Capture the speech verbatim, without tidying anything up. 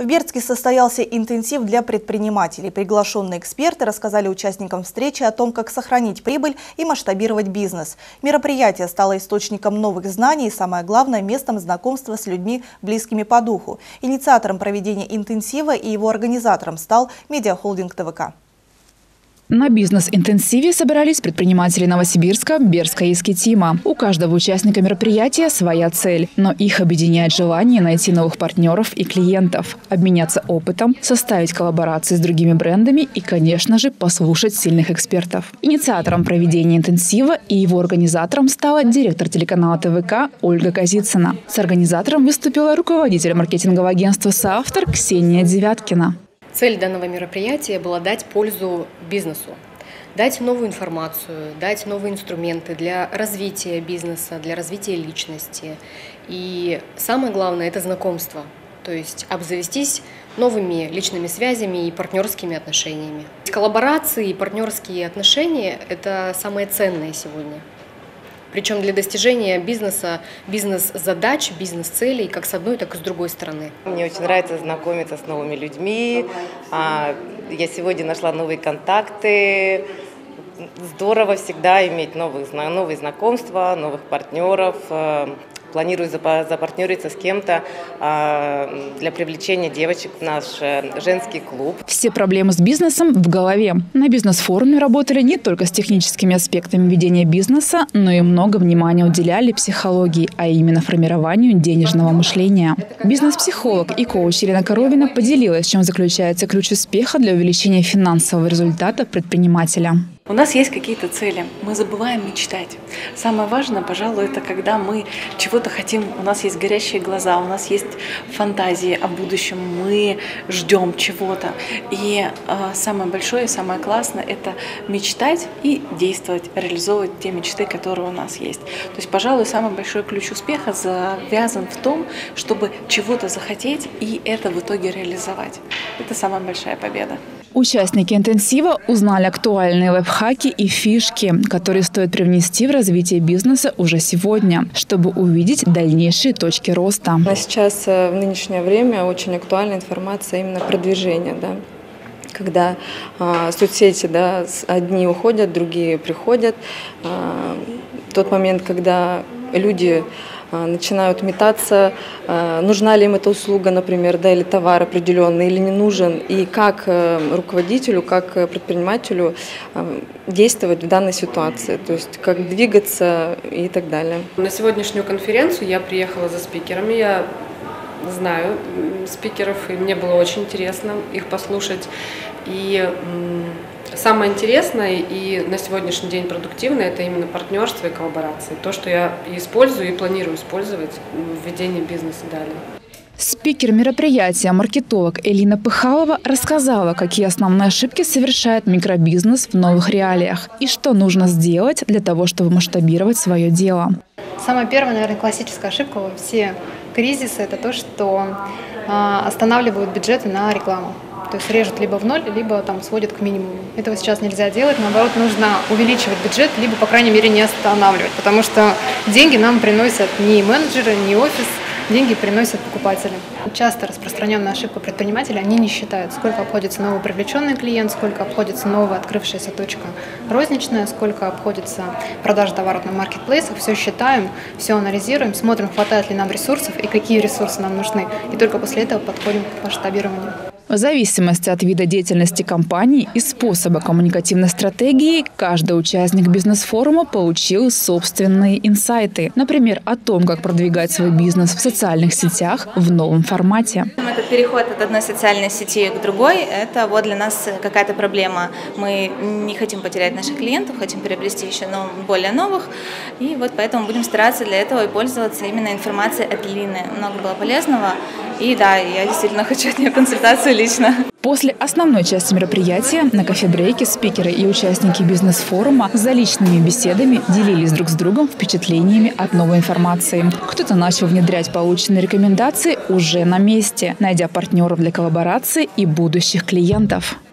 В Бердске состоялся интенсив для предпринимателей. Приглашенные эксперты рассказали участникам встречи о том, как сохранить прибыль и масштабировать бизнес. Мероприятие стало источником новых знаний и, самое главное, местом знакомства с людьми, близкими по духу. Инициатором проведения интенсива и его организатором стал медиахолдинг ТВК. На бизнес-интенсиве собрались предприниматели Новосибирска, Бердска и Искитима. У каждого участника мероприятия своя цель, но их объединяет желание найти новых партнеров и клиентов, обменяться опытом, составить коллаборации с другими брендами и, конечно же, послушать сильных экспертов. Инициатором проведения интенсива и его организатором стала директор телеканала ТВК Ольга Козицына. С организатором выступила руководитель маркетингового агентства «Соавтор» Ксения Девяткина. Цель данного мероприятия была дать пользу бизнесу, дать новую информацию, дать новые инструменты для развития бизнеса, для развития личности. И самое главное – это знакомство, то есть обзавестись новыми личными связями и партнерскими отношениями. Коллаборации и партнерские отношения – это самое ценное сегодня. Причем для достижения бизнеса, бизнес-задач, бизнес-целей как с одной, так и с другой стороны. Мне очень нравится знакомиться с новыми людьми. Я сегодня нашла новые контакты. Здорово всегда иметь новых, новые знакомства, новых партнеров. Планирую запартнериться с кем-то для привлечения девочек в наш женский клуб. Все проблемы с бизнесом в голове. На бизнес-форуме работали не только с техническими аспектами ведения бизнеса, но и много внимания уделяли психологии, а именно формированию денежного мышления. Бизнес-психолог и коуч Елена Коровина поделилась, в чем заключается ключ успеха для увеличения финансового результата предпринимателя. У нас есть какие-то цели, мы забываем мечтать. Самое важное, пожалуй, это когда мы чего-то хотим, у нас есть горящие глаза, у нас есть фантазии о будущем, мы ждем чего-то. И э, самое большое, самое классное – это мечтать и действовать, реализовывать те мечты, которые у нас есть. То есть, пожалуй, самый большой ключ успеха завязан в том, чтобы чего-то захотеть и это в итоге реализовать. Это самая большая победа. Участники интенсива узнали актуальные лайфхаки и фишки, которые стоит привнести в развитие бизнеса уже сегодня, чтобы увидеть дальнейшие точки роста. А сейчас, в нынешнее время, очень актуальна информация именно продвижения, да? Когда а, соцсети, да, одни уходят, другие приходят. А, тот момент, когда люди начинают метаться, нужна ли им эта услуга, например, да, или товар определенный, или не нужен, и как руководителю, как предпринимателю действовать в данной ситуации, то есть как двигаться и так далее. На сегодняшнюю конференцию я приехала за спикерами, я знаю спикеров, и мне было очень интересно их послушать. И самое интересное и на сегодняшний день продуктивное – это именно партнерство и коллаборации. То, что я использую и планирую использовать в ведении бизнеса далее. Спикер мероприятия, маркетолог Элина Пыхалова рассказала, какие основные ошибки совершает микробизнес в новых реалиях и что нужно сделать для того, чтобы масштабировать свое дело. Самая первая, наверное, классическая ошибка во все кризисы – это то, что останавливают бюджеты на рекламу. То есть режут либо в ноль, либо там сводят к минимуму. Этого сейчас нельзя делать, наоборот, нужно увеличивать бюджет, либо, по крайней мере, не останавливать, потому что деньги нам приносят не менеджеры, не офис, деньги приносят покупатели. Часто распространенная ошибка предпринимателей, они не считают, сколько обходится новый привлеченный клиент, сколько обходится новая открывшаяся точка розничная, сколько обходится продажа товаров на маркетплейсах. Все считаем, все анализируем, смотрим, хватает ли нам ресурсов и какие ресурсы нам нужны. И только после этого подходим к масштабированию. В зависимости от вида деятельности компании и способа коммуникативной стратегии, каждый участник бизнес-форума получил собственные инсайты. Например, о том, как продвигать свой бизнес в социальных сетях в новом формате. Этот переход от одной социальной сети к другой – это вот для нас какая-то проблема. Мы не хотим потерять наших клиентов, хотим приобрести еще более новых. И вот поэтому будем стараться для этого и пользоваться именно информацией от Лины. Много было полезного. И да, я действительно хочу от нее консультацию лично. После основной части мероприятия на кофе-брейке спикеры и участники бизнес-форума за личными беседами делились друг с другом впечатлениями от новой информации. Кто-то начал внедрять полученные рекомендации уже на месте, найдя партнеров для коллаборации и будущих клиентов.